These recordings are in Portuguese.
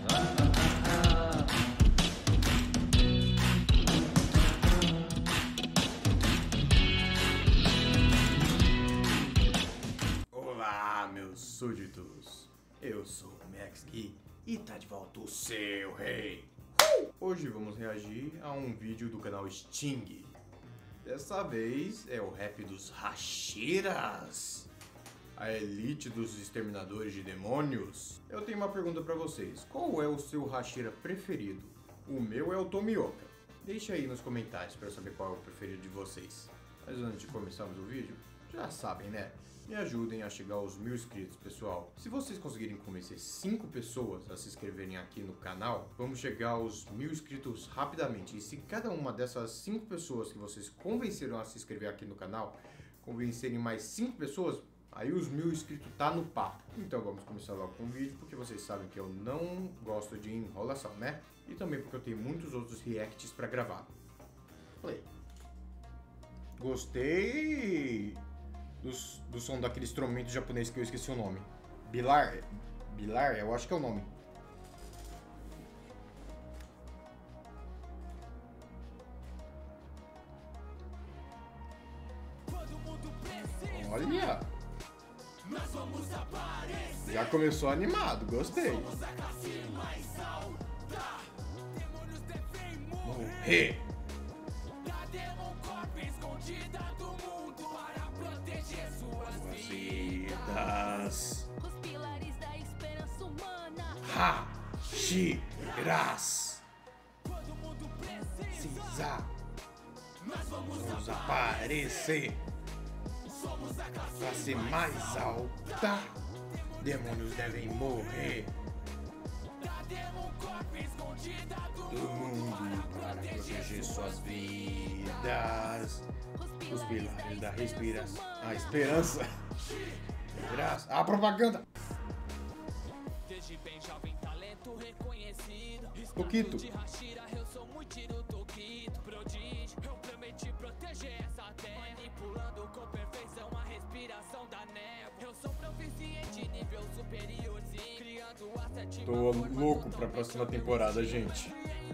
Olá, meus súditos. Eu sou o Max Gui e tá de volta o seu rei. Hoje vamos reagir a um vídeo do canal Sting. Dessa vez é o rap dos Hashiras, a elite dos exterminadores de demônios. Eu tenho uma pergunta pra vocês. Qual é o seu Hashira preferido? O meu é o Tomioka. Deixa aí nos comentários pra eu saber qual é o preferido de vocês. Mas antes de começarmos o vídeo, já sabem, né? Me ajudem a chegar aos 1000 inscritos, pessoal. Se vocês conseguirem convencer 5 pessoas a se inscreverem aqui no canal, vamos chegar aos 1000 inscritos rapidamente. E se cada uma dessas 5 pessoas que vocês convenceram a se inscrever aqui no canal, convencerem mais 5 pessoas, aí os 1000 inscritos tá no papo. Então vamos começar logo com o vídeo, porque vocês sabem que eu não gosto de enrolação, né? E também porque eu tenho muitos outros reacts pra gravar. Play. Gostei do som daquele instrumento japonês que eu esqueci o nome. Bilar? Bilar? Eu acho que é o nome. Olha! Já começou animado, gostei. Morrer! Vidas. Os pilares da esperança humana. Hashiras. Precisa. Vamos aparecer. Classe mais alta. Demônios devem morrer. Do mundo para proteger suas vidas. Os pilares da respiração. A esperança. A propaganda. Desde bem jovem, talento reconhecido. Toquito. De Hashira, eu sou muito tiro Toquito. Prodígio, eu prometi proteger essa terra. Manipulando com perfeição a respiração da névoa. Eu sou proficiente, nível superiorzinho. Criando a sétima. Tô louco pra próxima temporada, gente.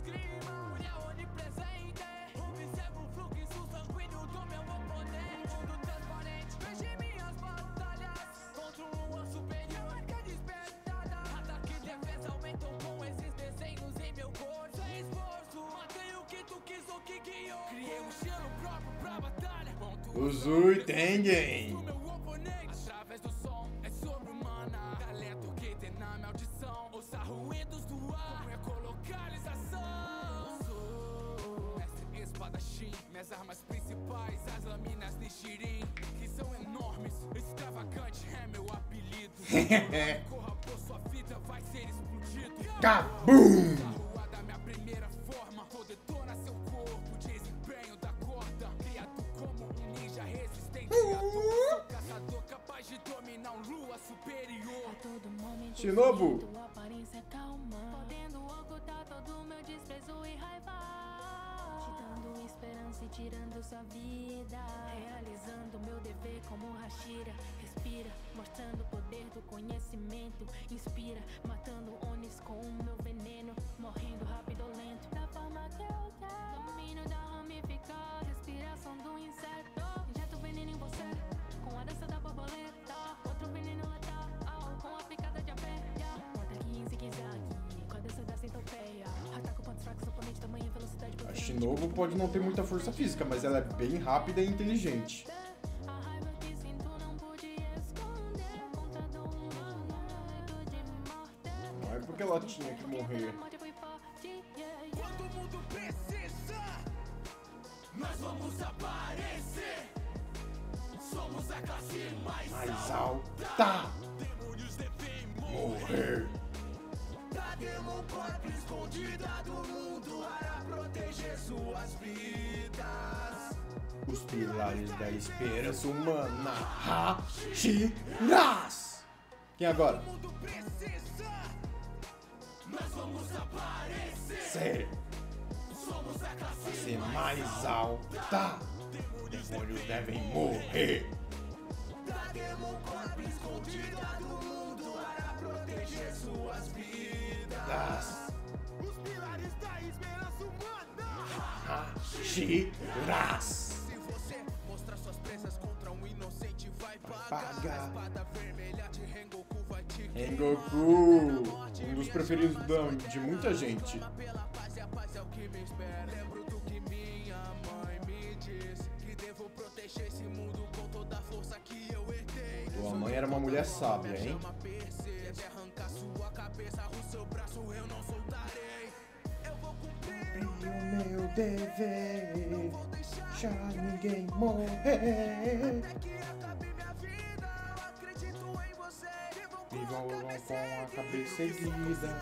Os Ui Tengen. Através do som é sobre-humana. Talento que tem na maldição. Ouça ruídos do ar, como é colocalização. Sou mestre espadachim. Minhas armas principais, as lâminas de Shirin, que são enormes. Extravagante é meu apelido. Corra por sua vida, vai ser explodido. Kabum! Da minha primeira forma, vou detonar seu corpo. Desempenho da corda, criado como um ninja resistente. Sou caçador capaz de dominar um lua superior. A todo momento Shinobu. tua aparência calma, podendo ocultar todo meu desprezo e raiva, te dando esperança e tirando sua vida, realizando meu dever como Hashira. Respira, mostrando o poder do conhecimento. Inspira, matando Onis com o meu veneno. Morrendo rápido ou lento, da forma que eu quero. Domínio da ramificar, respiração do inseto. Injeto veneno em você, com a dança da borboleta. Outro veneno letal, com a picada de abelha. Conta aqui em zigue-zague, com a dança da centopeia. Ataco pontos fracos, oponente, tamanho e velocidade. A Shinobu pode não ter muita força física, mas ela é bem rápida e inteligente. A raiva que sinto não pude esconder. Contador humano, medo de morte. Não é porque ela tinha que morrer. Quando o mundo precisa, nós vamos aparecer. Somos a classe mais alta. Demônios devem Morrer. Da Demon Corp escondida do mundo para proteger suas vidas. Os pilares da esperança humana. Hashiras. Quem agora? Quando o mundo precisa, nós vamos aparecer. Ser. Somos a classe Mais alta. Demônios devem morrer. Da Demon Corp escondida do mundo para proteger proteger suas vidas. Os pilares da esperança humana. Shiraz. Se você mostrar suas presas contra um inocente, vai pagar. A espada vermelha de Rengoku vai te Rengoku, um dos preferidos de muita gente. Pela paz e a paz é o que me espera. Lembro do que minha mãe me disse, que devo proteger esse mundo com toda a força que eu herdei. Tua mãe era uma mulher sábia, hein? Se arrancar sua cabeça, o seu braço eu não soltarei. Eu vou cumprir o meu dever, deixar ninguém morrer. até que acabe minha vida. Eu acredito em você. Vivam com a cabeça erguida.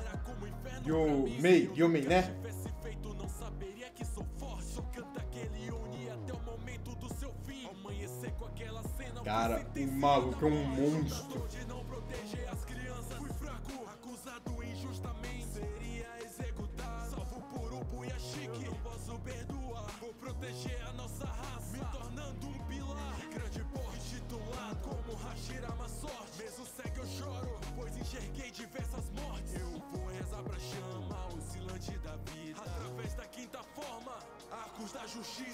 Yo-mei, né? Não saberia que sou forte. Só canta aquele une até o momento do seu fim. Amanhecer com aquela cena. Cara, o maluco é um monstro. De não proteger as crianças. Fui fraco, acusado injustamente. Seria executado. Salvo por Ubuya chique. Não posso perdoar. Vou proteger a nossa raça. Me tornando um pilar. Grande porte titulado como Hashirama Sorte. Mesmo segue eu choro, pois enxerguei diversas mortes. Eu vou rezar pra chama oscilante da vida. Através da quinta forma, arcos da justiça.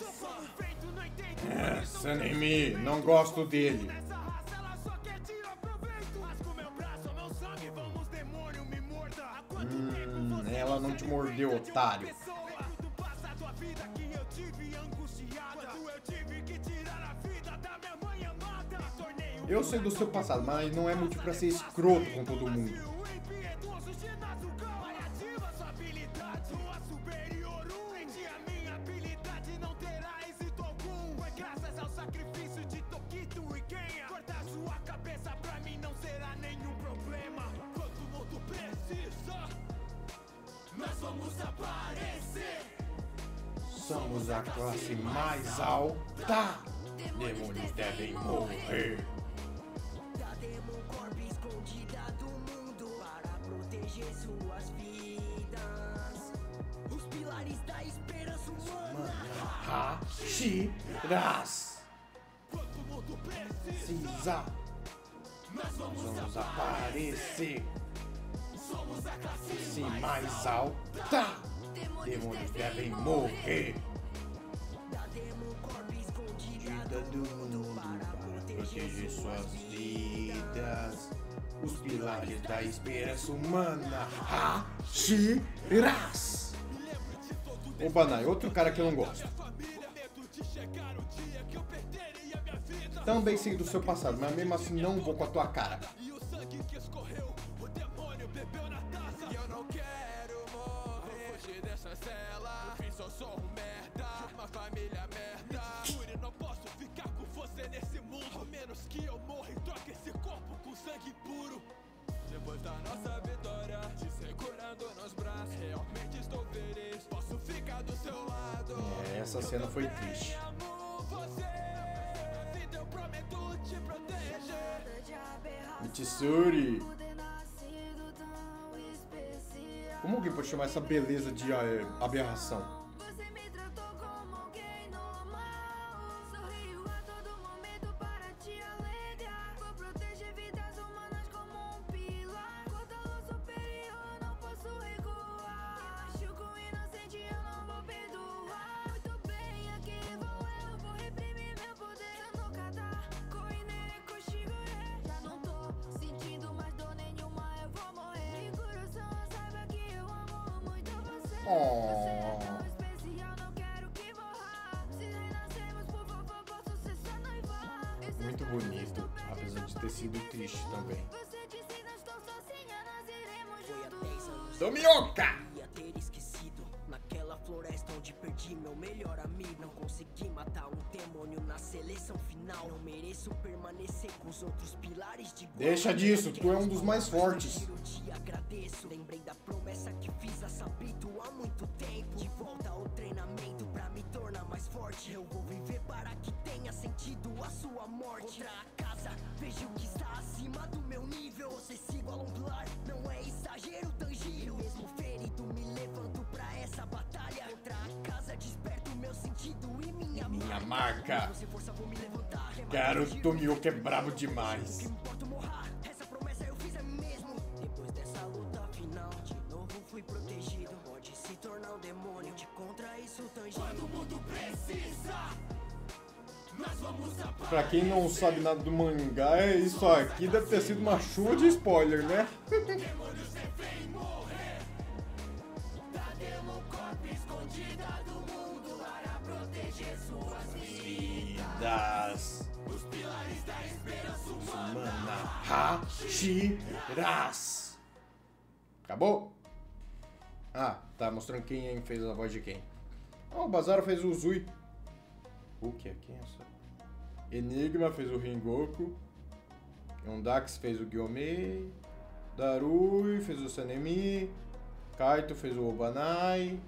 Sanemi, não gosto dele. Essa raça ela só quer tirar proveito. Rasga o meu braço, meu sangue, vamos demônio, me morda. Há quanto tempo você Ela não te mordeu, otário. do passado a vida que eu tive angustiada. Quando eu tive que tirar a vida da minha mãe amada. Tornei Eu sei do seu passado, mas não é motivo pra ser escroto com todo mundo. impiedoso, ginásio ativa sua habilidade. Sua superior, frente a minha habilidade não terá êxito algum. Foi graças ao sacrifício de Tokito e Kenya. Cortar sua cabeça pra mim não será nenhum problema. Quanto o mundo precisa, nós vamos aparecer. Somos a classe mais alta. Demônios devem morrer. Da Demon Corp escondida do mundo para proteger suas vidas. Os pilares da esperança humana. Shiraz. Quanto o mundo precisa, Precisa. nós Vamos aparecer. somos a classe Se mais alta. Demônios devem morrer. Da Demon Corp escondida Vida do mundo para proteger suas vidas. Os pilares da esperança humana. Shiraz. O Banai, outro cara que eu não gosto. Também sei do seu passado, mas mesmo assim não vou com a tua cara. E o sangue que escorreu, o demônio bebeu na taça. E eu não quero morrer, fugir dessa cela. No fim só sou um merda, uma família merda. Jure, não posso ficar com você nesse mundo. Ao menos que eu morra e troque esse corpo com sangue puro. Depois da nossa vitória, te segurando nos braços. Realmente estou feliz, posso ficar do seu lado. Essa cena foi triste. Amo você, vida eu prometo te proteger. Mitsuri. Como alguém pode chamar essa beleza de aberração? Você me tratou como alguém normal. Sorriu a todo momento para te alegrar. Vou proteger vidas humanas como um pilar. Contra luz superior, não posso recuar. Machuco o inocente, eu não vou perdoar. Muito bem, aqui vou eu reprimir meu poder. Eu nunca tá correndo com Shigure. Já não tô sentindo mais dor nenhuma, eu vou morrer. De coração, saiba que eu amo muito você. Você é tão especial, não quero que morra. Se renascemos, por favor, posso ser sua noiva. Muito bonito, apesar de ter sido triste também. Você disse não estou sozinha, nós iremos Foi há 10 juntos. anos Tomioka! ia ter esquecido. Naquela floresta onde perdi meu melhor amigo. Não consegui matar um demônio na seleção final. Não mereço permanecer com os outros pilares de guarda. Deixa disso, tu é um dos mais fortes. Eu te agradeço. Lembrei da promessa que fiz a Sabito há muito tempo. De volta ao treinamento pra me tornar mais forte. Eu vou viver para que tenha sentido a sua morte. Contra a casa, vejo que está acima do meu nível. Você se iguala a um pilar, não é exagero tangível. Mesmo ferido, me levanto pra essa batalha. Contra a casa, desperto meu sentido e minha marca. Mesmo sem força, vou me levantar. Cara, o Tomioka é brabo demais. Não importa morrer, essa promessa eu fiz a mim mesmo. fui protegido. Pode se tornar um demônio, de contra isso tangido. Quando o mundo precisa, nós vamos apagar. Pra quem não sabe nada do mangá, isso aqui deve ter sido uma chuva de spoiler, né? Demônios devem morrer. Da Democorp escondida do mundo para proteger suas vidas. Os pilares da esperança humana. Hashiras. Acabou? Ah, tá mostrando quem fez a voz de quem. Oh, o Bazaro fez o Uzui. O que é? Quem é essa? Enigma fez o Ringoku. Yondax fez o Gyomei. Darui fez o Sanemi. Kaito fez o Obanai.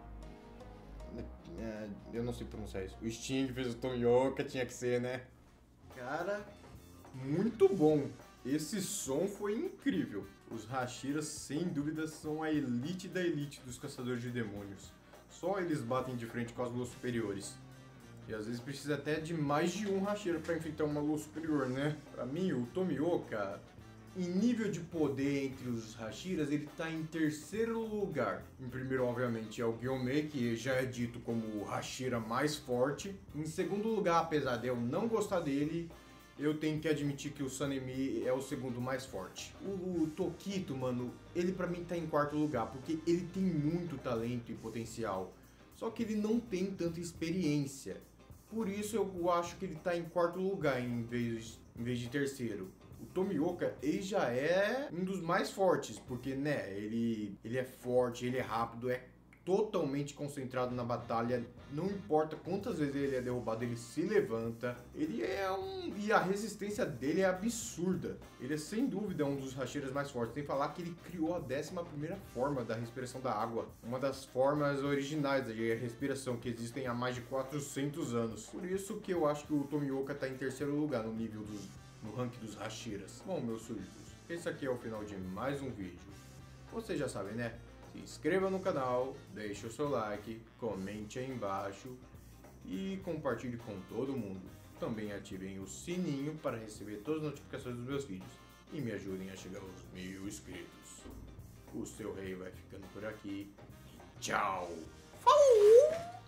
Eu não sei pronunciar isso. O Sting fez o Tonyoka, tinha que ser, né? Cara, muito bom. Esse som foi incrível. Os Hashiras, sem dúvida, são a elite da elite dos caçadores de demônios. Só eles batem de frente com as luas superiores. E às vezes precisa até de mais de um Hashira para enfrentar uma lua superior, né? Pra mim, o Tomioka, em nível de poder entre os Hashiras, ele tá em terceiro lugar. Em primeiro, obviamente, é o Gyomei, que já é dito como o Hashira mais forte. Em segundo lugar, apesar de eu não gostar dele, eu tenho que admitir que o Sanemi é o segundo mais forte. O Tokito, mano, ele pra mim tá em quarto lugar, porque ele tem muito talento e potencial. Só que ele não tem tanta experiência. Por isso eu acho que ele tá em quarto lugar em vez de terceiro. O Tomioka, ele já é um dos mais fortes, porque, né, ele é forte, ele é rápido, é totalmente concentrado na batalha, não importa quantas vezes ele é derrubado, ele se levanta, e a resistência dele é absurda. Ele é sem dúvida um dos Hashiras mais fortes. Tem que falar que ele criou a 11ª forma da respiração da água, uma das formas originais de respiração que existem há mais de 400 anos. Por isso que eu acho que o Tomioka tá em terceiro lugar no ranking dos Hashiras. Bom, meus súditos, esse aqui é o final de mais um vídeo. Vocês já sabem, né? Se inscreva no canal, deixe o seu like, comente aí embaixo e compartilhe com todo mundo. Também ativem o sininho para receber todas as notificações dos meus vídeos e me ajudem a chegar aos 1000 inscritos. O seu rei vai ficando por aqui. Tchau! Falou!